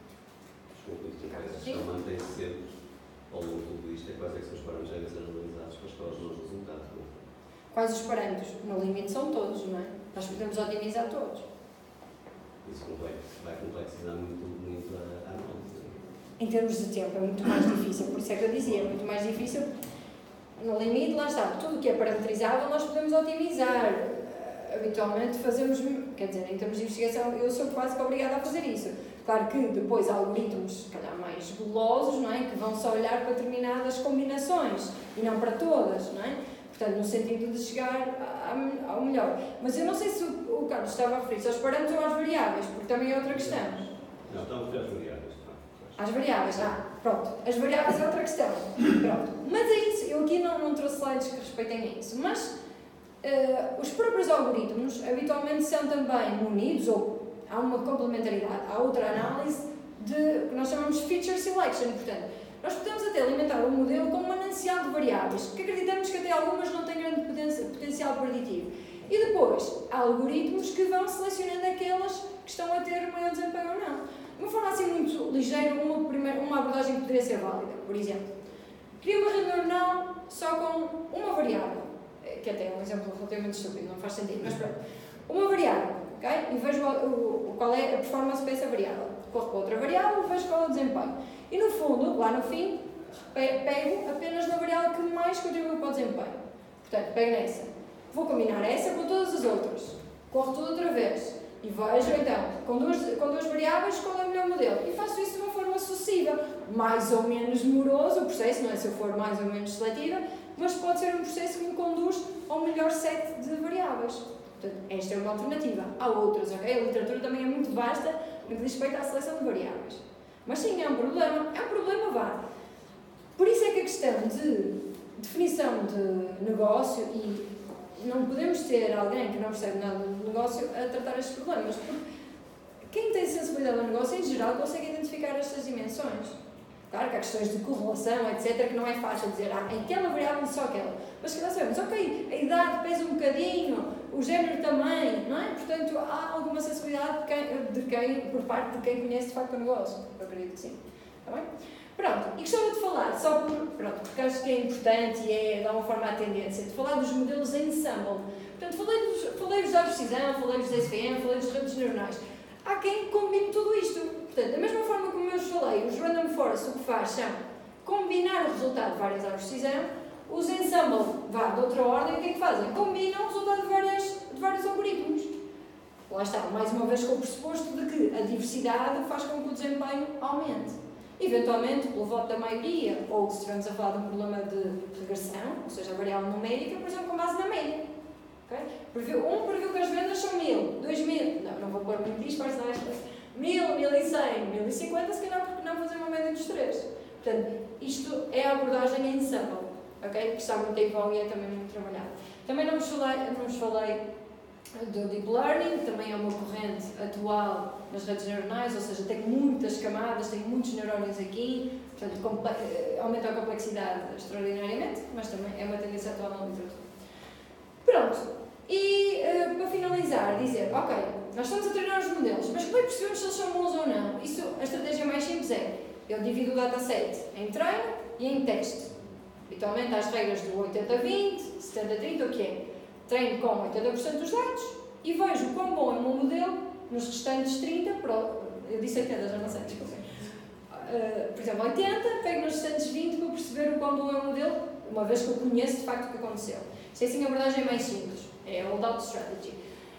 Speaker 4: a questão mantém-se sempre, ao longo de tudo isto, é quais é que são os parâmetros a ser analisados para escolas nos resultados. Não?
Speaker 1: Quais os parâmetros? No limite são todos, não é? Nós podemos otimizar todos.
Speaker 4: Isso vai complexizar muito a análise.
Speaker 1: Em termos de tempo é muito mais difícil, por isso é que eu dizia, é muito mais difícil. No limite, lá está, tudo o que é parametrizável nós podemos otimizar. Habitualmente fazemos, quer dizer, em termos de investigação, eu sou quase que obrigada a fazer isso. Claro que depois há algoritmos, se calhar mais gulosos, não é? Que vão só olhar para determinadas combinações e não para todas, não é? Portanto, no sentido de chegar ao melhor. Mas eu não sei se o Carlos estava a referir-se aos parâmetros ou às variáveis, porque também é outra questão.
Speaker 4: Não, estão a referir às variáveis.
Speaker 1: Às variáveis, pronto. As variáveis é outra questão. Pronto. Mas é isso, eu aqui não trouxe slides que respeitem a isso, mas os próprios algoritmos habitualmente são também munidos, ou há uma complementaridade, há outra análise de que nós chamamos de feature selection. Portanto, nós podemos até alimentar o modelo com um manancial de variáveis, que acreditamos que até algumas não têm grande potencial preditivo. E depois, há algoritmos que vão selecionando aquelas que estão a ter maior desempenho ou não. De uma forma assim muito ligeira, uma abordagem que poderia ser válida, por exemplo. Cria uma rede neuronal só com uma variável, que até é um exemplo relativamente estúpido, não faz sentido, mas pronto. Uma variável, ok? E vejo qual é a performance para essa variável. Corro para outra variável, vejo qual é o desempenho. E no fundo, lá no fim, pego apenas na variável que mais contribui para o desempenho. Portanto, pego nessa. Vou combinar essa com todas as outras. Corro tudo outra vez. E vejo, então, com duas variáveis, qual é o melhor modelo. E faço isso de uma forma sucessiva. Mais ou menos demoroso o processo, não é se eu for mais ou menos seletiva, mas pode ser um processo que me conduz ao melhor set de variáveis. Portanto, esta é uma alternativa. Há outras, ok? A literatura também é muito vasta no que diz respeito à seleção de variáveis. Mas sim, é um problema. É um problema, vá. Por isso é que a questão de definição de negócio, e não podemos ter alguém que não percebe nada do negócio a tratar estes problemas, porque quem tem sensibilidade ao negócio, em geral, consegue identificar estas dimensões. Claro que há questões de correlação, etc., que não é fácil dizer, aquela variável só aquela. Mas que nós sabemos, ok, a idade pesa um bocadinho, o género também, não é? Portanto, há alguma sensibilidade por parte de quem conhece de facto o negócio. Eu acredito que sim. Está bem? Pronto, e gostava de falar, porque acho que é importante e é, de uma forma, a tendência, de falar dos modelos ensemble. Portanto, falei-vos da precisão, falei-vos da SPM, falei dos redes neuronais. Há quem combine tudo isto. Portanto, da mesma forma como eu falei, os Random Forest o que faz são combinar o resultado de várias árvores de decisão, os ensemble, de outra ordem, o que é que fazem? Combinam o resultado de vários algoritmos. Lá está, mais uma vez com o pressuposto de que a diversidade faz com que o desempenho aumente. Eventualmente, pelo voto da maioria, ou se estivermos a falar de um problema de regressão, ou seja, a variável numérica, por exemplo, com base na média. Okay? Previu que as vendas são 1000, 2000, não vou pôr muito dispares, não é? 1000, 1100, 1050, se calhar porque não fazer uma média dos três. Portanto, isto é a abordagem em ensemble, ok? Que está muito em voga e é também muito trabalhado. Também não vos falei do Deep Learning, também é uma corrente atual nas redes neuronais, ou seja, tem muitas camadas, tem muitos neurónios aqui, portanto, aumenta a complexidade extraordinariamente, mas também é uma tendência atual na literatura. Pronto. E, para finalizar, dizer, ok, nós estamos a treinar os modelos, mas como é que percebemos se eles são bons ou não? Isso, a estratégia mais simples é, eu divido o dataset em treino e em teste. Habitualmente há as regras do 80-20, 70-30, o que é? Treino com 80% dos dados e vejo o quão bom é o meu modelo nos restantes 30, eu disse 80, já não sei, desculpem. Por exemplo, 80, pego nos restantes 20 para perceber o quão bom é o modelo, uma vez que eu conheço de facto o que aconteceu. Isto é assim a abordagem mais simples, é a holdout strategy.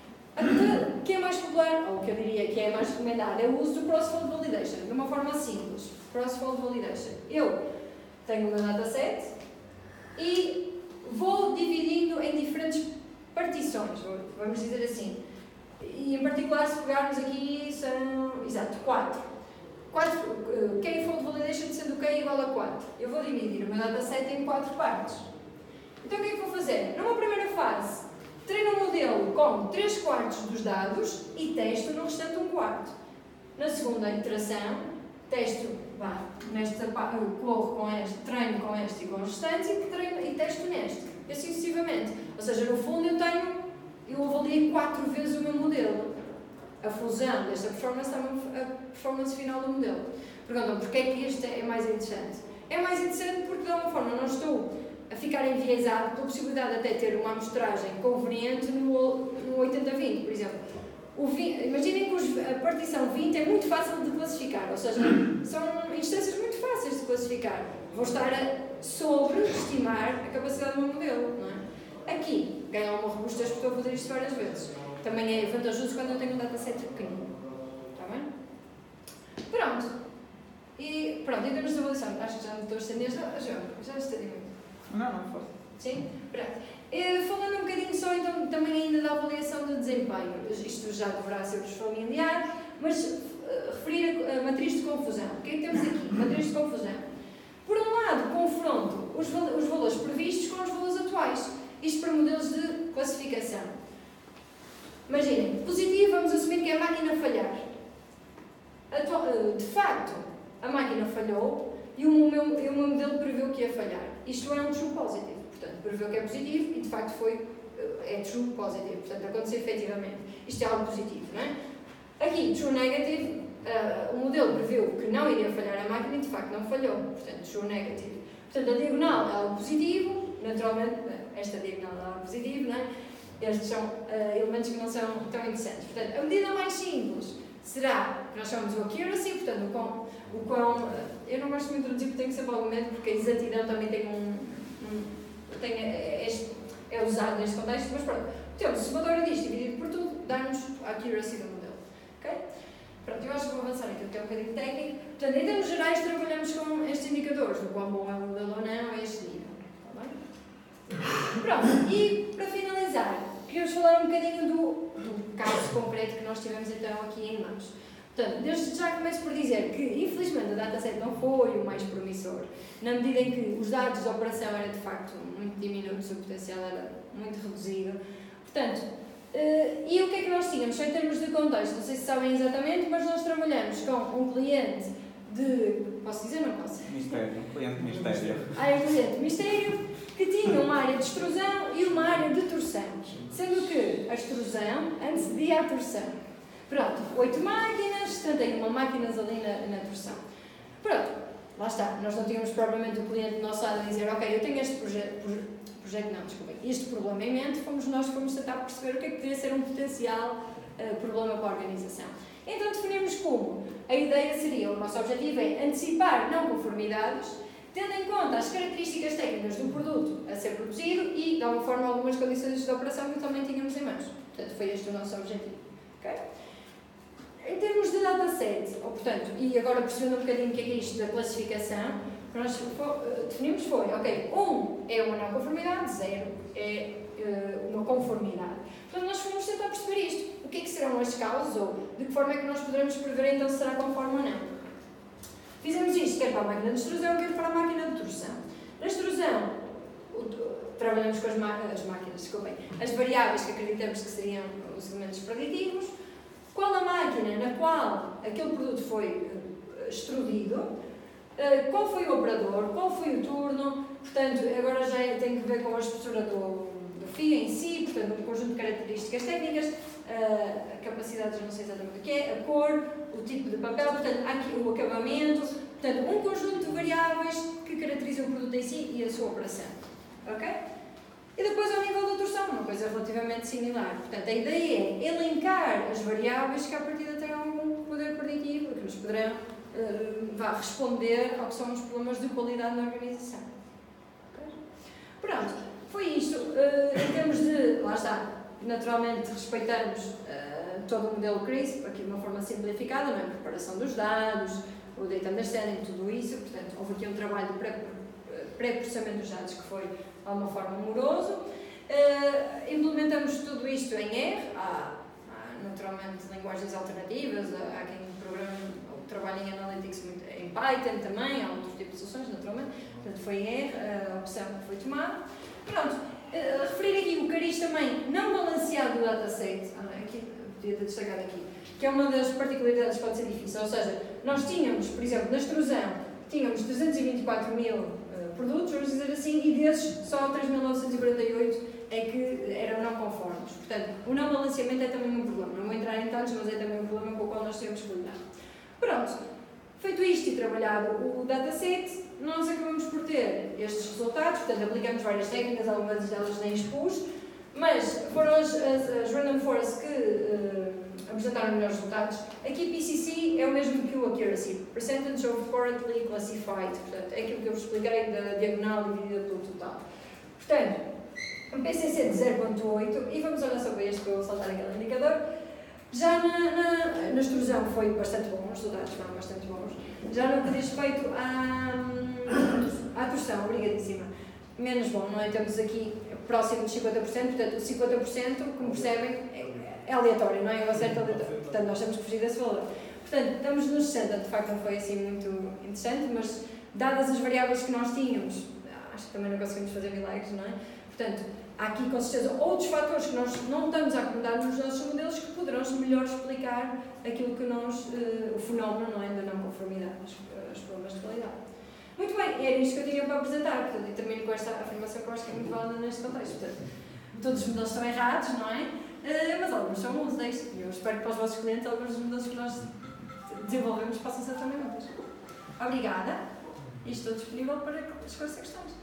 Speaker 1: O que é mais popular, ou o que eu diria que é mais recomendado, é o uso do cross-fold validation, de uma forma simples. Cross-fold validation. Eu tenho o meu dataset e vou dividindo em diferentes partições, vamos dizer assim. E em particular, se pegarmos aqui, são, exato, 4 K-fold validation sendo K igual a 4. Eu vou dividir o meu dataset em 4 partes. Então o que é que vou fazer? Numa primeira fase, treino um modelo com 3/4 dos dados e testo no restante 1/4. Na segunda iteração, testo, corro com este, treino com este e com os restantes e testo neste. E assim sucessivamente. Ou seja, no fundo eu avaliei 4 vezes o meu modelo. A fusão desta performance está a performance final do modelo. Perguntam, porquê é que este é mais interessante? É mais interessante porque, de alguma forma, não estou a ficar enviesado pela possibilidade de até ter uma amostragem conveniente no 80-20, por exemplo. Imaginem que a partição 20 é muito fácil de classificar, ou seja, são instâncias muito fáceis de classificar. Vou estar a sobreestimar a capacidade do meu modelo, não é? Aqui, ganhar uma robustez porque estou a fazer isto várias vezes. Também é vantajoso quando eu tenho um dataset pequenino. Está bem? Pronto. E pronto, em termos de avaliação, acho que já me estou a estender. Já estendi muito.
Speaker 2: Não, força.
Speaker 1: Sim? Pronto. Falando um bocadinho só então também ainda da avaliação de desempenho. Isto já deverá ser-vos familiar, mas referir a matriz de confusão. O que é que temos aqui? Matriz de confusão. Por um lado, confronto os valores previstos com os valores atuais. Isto para modelos de classificação. Imaginem, positivo, vamos assumir que é a máquina falhar. De facto, a máquina falhou e o meu modelo previu que ia falhar. Isto é um true positive. Portanto, previu que é positivo e de facto é true positive. Portanto, aconteceu efetivamente. Isto é algo positivo, não é? Aqui, true negative, o modelo previu que não iria falhar a máquina e de facto não falhou. Portanto, true negative. Portanto, a diagonal é algo positivo, naturalmente, esta diagonal é algo positivo, não é? Estes são elementos que não são tão interessantes. Portanto, a medida mais simples será, nós chamamos o accuracy, portanto, o quão eu não gosto muito de traduzir porque tem que ser algum método, porque a exatidão também tem é usado neste contexto, mas pronto. Temos o somatório disto dividido por tudo, dá-nos a accuracy do modelo. Ok? Pronto, eu acho que vou avançar aqui, porque é um bocadinho técnico. Portanto, em termos gerais, trabalhamos com estes indicadores, do quão bom é o modelo ou não, a este nível. Está bem? Pronto, e para finalizar, queria-vos falar um bocadinho do caso concreto que nós tivemos então aqui em mãos. Portanto, desde já começo por dizer que, infelizmente, o dataset não foi o mais promissor, na medida em que os dados de operação eram de facto muito diminutos, o potencial era muito reduzido. Portanto, e o que é que nós tínhamos? Só em termos de contexto, não sei se sabem exatamente, mas nós trabalhamos com um cliente de... Posso dizer ou não posso?
Speaker 2: Mistério, um cliente mistério.
Speaker 1: É um cliente de mistério que tinha uma área de extrusão e uma área de torção, sendo que a extrusão antecedia a torção. Pronto, 8 máquinas, 71 máquinas ali na torção. Pronto, lá está. Nós não tínhamos propriamente o cliente do nosso lado a dizer, ok, eu tenho este este problema em mente, fomos nós que fomos tentar perceber o que é que poderia ser um potencial problema para a organização. Então definimos como a ideia seria, o nosso objetivo é antecipar não conformidades, tendo em conta as características técnicas do produto a ser produzido e, de alguma forma, algumas condições de operação que também tínhamos em mãos. Portanto, foi este o nosso objetivo. Okay? Em termos de dataset, portanto, e agora percebendo um bocadinho o que é isto da classificação, nós definimos foi, ok, 1 é uma não conformidade, 0 é uma conformidade. Portanto, nós fomos tentar perceber isto. O que é que serão as causas ou de que forma é que nós poderemos prever então se será conforme ou não. Fizemos isto quer para a máquina de extrusão, quer para a máquina de torção. Na extrusão, trabalhamos com as máquinas, desculpem, as variáveis que acreditamos que seriam os elementos preditivos, qual a máquina na qual aquele produto foi extrudido, qual foi o operador, qual foi o turno, portanto, agora já tem que ver com a espessura do fio em si, portanto, um conjunto de características técnicas, a capacidade, já não sei exatamente o que é, a cor, o tipo de papel, portanto, aqui o acabamento, portanto, um conjunto de variáveis que caracterizam o produto em si e a sua operação. Ok? E depois, ao nível da torção, uma coisa relativamente similar. Portanto, a ideia é elencar as variáveis que, à partida, têm algum poder preditivo, que nos poderão responder ao que são os problemas de qualidade na organização. Okay? Pronto, foi isto. Em termos de, lá está, naturalmente respeitamos todo o modelo CRISP, aqui de uma forma simplificada, não é? Preparação dos dados, o data understanding, tudo isso, portanto, houve aqui um trabalho de pré-processamento dos dados que foi de alguma forma moroso. Implementamos tudo isto em R, há naturalmente linguagens alternativas, há quem programa ou trabalha em Analytics em Python também, há outros tipos de soluções naturalmente, portanto foi em R a opção que foi tomada. Pronto, referir aqui o cariz também não balanceado do dataset, aqui, podia ter destacado aqui, que é uma das particularidades que pode ser difícil, ou seja, nós tínhamos, por exemplo, na extrusão, tínhamos 324 mil produtos, vamos dizer assim, e desses só 3.948 é que eram não conformes. Portanto, o não balanceamento é também um problema. Não vou entrar em detalhes, mas é também um problema com o qual nós temos que lidar. Pronto, feito isto e trabalhado o dataset, nós acabamos por ter estes resultados, portanto, aplicamos várias técnicas, algumas delas nem expus, mas foram as Random Forests que apresentaram melhores resultados. Aqui PCC é o mesmo que o Accuracy, Percentage of Currently Classified, portanto, é aquilo que eu vos expliquei da diagonal dividida pelo total. Portanto, um PCC de 0.8, e vamos olhar sobre este para eu saltar aquele indicador. Já na extrusão foi bastante bom, os resultados foram bastante bons. Já no que diz respeito à torção, obrigadíssima, menos bom, não é? Temos aqui próximo de 50%, portanto, 50%, como percebem, é aleatório, não é? Eu acerto aleatório, portanto, nós temos que fugir desse valor. Portanto, estamos nos 60, de facto não foi assim muito interessante, mas dadas as variáveis que nós tínhamos, acho que também não conseguimos fazer milagres, não é? Portanto, há aqui com certeza outros fatores que nós não estamos a acomodar nos nossos modelos que poderão melhor explicar aquilo que nós, o fenómeno, não é, da não conformidade, os problemas de qualidade. Muito bem, era isto que eu tinha para apresentar, portanto, e termino com esta afirmação que eu acho que é muito válida neste contexto. Portanto, todos os modelos estão errados, não é? Mas alguns são úteis, e eu espero que para os vossos clientes alguns dos modelos que nós desenvolvemos possam ser também úteis. Obrigada, e estou disponível para esclarecer questões.